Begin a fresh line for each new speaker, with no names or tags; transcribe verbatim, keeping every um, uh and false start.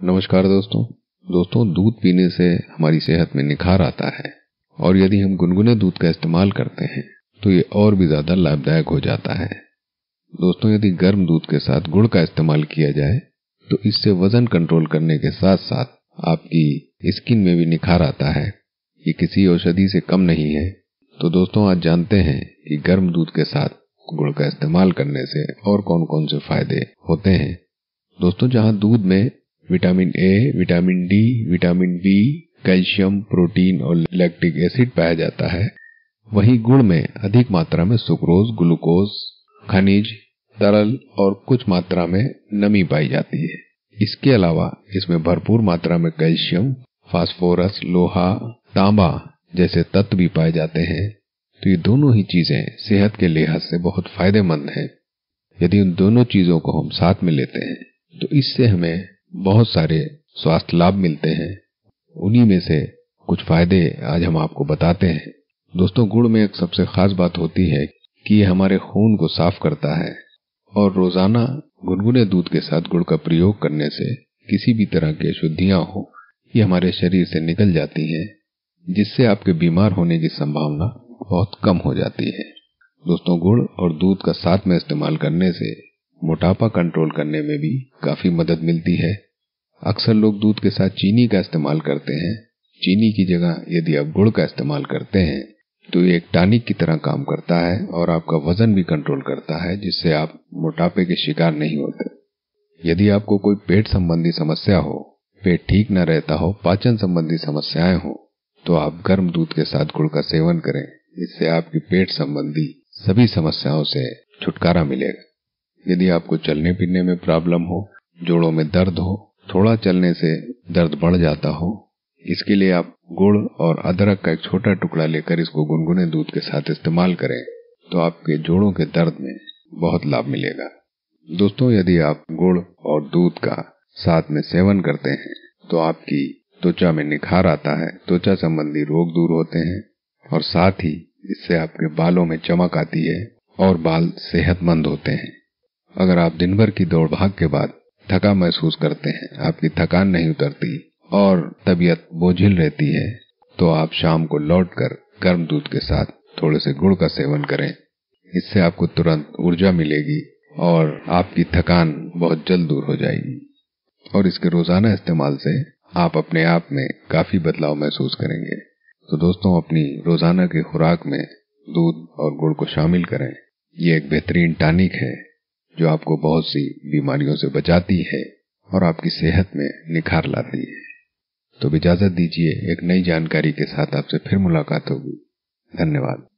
नमस्कार दोस्तों दोस्तों दूध पीने से हमारी सेहत में निखार आता है और यदि हम गुनगुने दूध का इस्तेमाल करते हैं तो ये और भी ज्यादा लाभदायक हो जाता है। दोस्तों यदि गर्म दूध के साथ गुड़ का इस्तेमाल किया जाए तो इससे वजन कंट्रोल करने के साथ साथ आपकी स्किन में भी निखार आता है। ये किसी औषधि से कम नहीं है। तो दोस्तों आज जानते हैं कि गर्म दूध के साथ गुड़ का इस्तेमाल करने से और कौन कौन से फायदे होते हैं। दोस्तों जहां दूध में vitamin A, vitamin D, vitamin B, calcium, protein और लैक्टिक एसिड पाया जाता है, वहीं गुड़ में अधिक मात्रा में सुक्रोज, ग्लूकोज, खनिज, तरल और कुछ मात्रा में नमी पाई जाती है। इसके अलावा इसमें भरपूर मात्रा में कैल्शियम, फास्फोरस, लोहा, तांबा जैसे तत्व भी पाए जाते हैं। तो ये दोनों ही चीजें सेहत के लिहाज से बहुत फायदेमंद हैं। यदि उन दोनों चीजों को हम साथ में लेते हैं तो इससे हमें बहुत सारे स्वास्थ्य लाभ मिलते हैं। उन्हीं में से कुछ फायदे आज हम आपको बताते हैं। दोस्तों गुड़ में एक सबसे खास बात होती है कि ये हमारे खून को साफ करता है और रोजाना गुनगुने दूध के साथ गुड़ का प्रयोग करने से किसी भी तरह की अशुद्धियां हो ये हमारे शरीर से निकल जाती हैं, जिससे आपके बीमार होने की संभावना बहुत कम हो जाती है। दोस्तों गुड़ और दूध का साथ में इस्तेमाल करने से मोटापा कंट्रोल करने में भी काफी मदद मिलती है। अक्सर लोग दूध के साथ चीनी का इस्तेमाल करते हैं। चीनी की जगह यदि आप गुड़ का इस्तेमाल करते हैं तो ये एक टॉनिक की तरह काम करता है और आपका वजन भी कंट्रोल करता है, जिससे आप मोटापे के शिकार नहीं होते। यदि आपको कोई पेट संबंधी समस्या हो, पेट ठीक न रहता हो, पाचन संबंधी समस्याएं हो, तो आप गर्म दूध के साथ गुड़ का सेवन करें। इससे आपकी पेट संबंधी सभी समस्याओं से छुटकारा मिलेगा। यदि आपको चलने फिरने में प्रॉब्लम हो, जोड़ों में दर्द हो, थोड़ा चलने से दर्द बढ़ जाता हो, इसके लिए आप गुड़ और अदरक का एक छोटा टुकड़ा लेकर इसको गुनगुने दूध के साथ इस्तेमाल करें तो आपके जोड़ों के दर्द में बहुत लाभ मिलेगा। दोस्तों यदि आप गुड़ और दूध का साथ में सेवन करते हैं तो आपकी त्वचा में निखार आता है, त्वचा संबंधी रोग दूर होते हैं और साथ ही इससे आपके बालों में चमक आती है और बाल सेहतमंद होते हैं। अगर आप दिन भर की दौड़ भाग के बाद थका महसूस करते हैं, आपकी थकान नहीं उतरती और तबीयत बोझिल रहती है, तो आप शाम को लौटकर गर्म दूध के साथ थोड़े से गुड़ का सेवन करें। इससे आपको तुरंत ऊर्जा मिलेगी और आपकी थकान बहुत जल्द दूर हो जाएगी और इसके रोजाना इस्तेमाल से आप अपने आप में काफी बदलाव महसूस करेंगे। तो दोस्तों अपनी रोजाना की खुराक में दूध और गुड़ को शामिल करें। ये एक बेहतरीन टॉनिक है जो आपको बहुत सी बीमारियों से बचाती है और आपकी सेहत में निखार लाती है। तो इजाजत दीजिए, एक नई जानकारी के साथ आपसे फिर मुलाकात होगी। धन्यवाद।